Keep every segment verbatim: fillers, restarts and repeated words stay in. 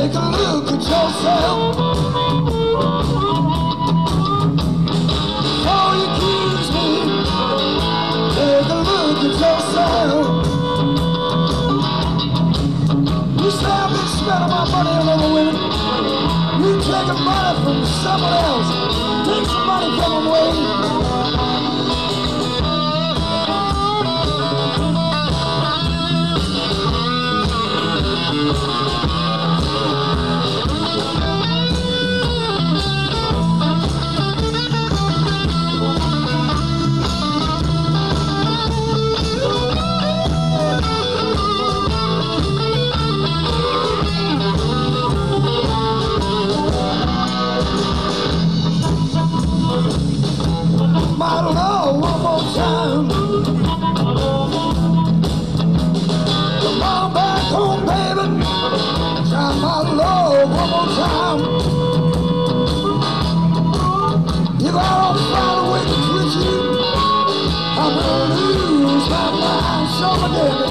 Take a look at yourself. Before you accuse me, take a look at yourself. You say I've been spending my money on other women. You taking money from someone else. Take some money from them, Wayne. My love, one more time. Come on back home, baby. Try my love one more time. If I don't find a way to treat you, I'm gonna lose my mind. Show me, baby.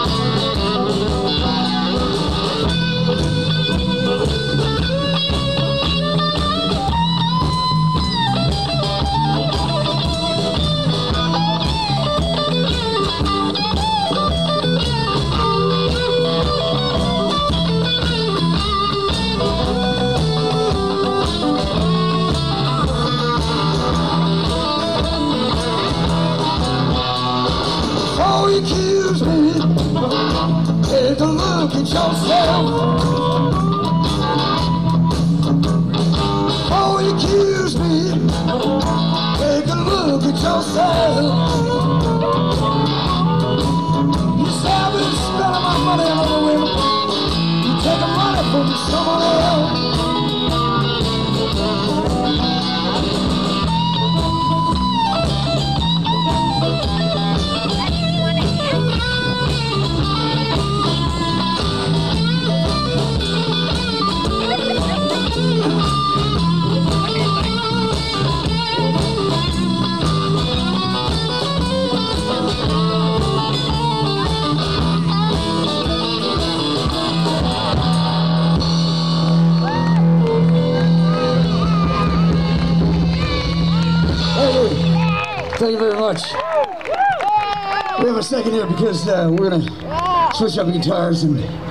Before you accuse me, take a look at yourself. Before you accuse me, take a look at yourself. You say I've been spending my money on other women. You taking money from someone else. Thank you very much. We have a second here because uh, we're going to switch up the guitars and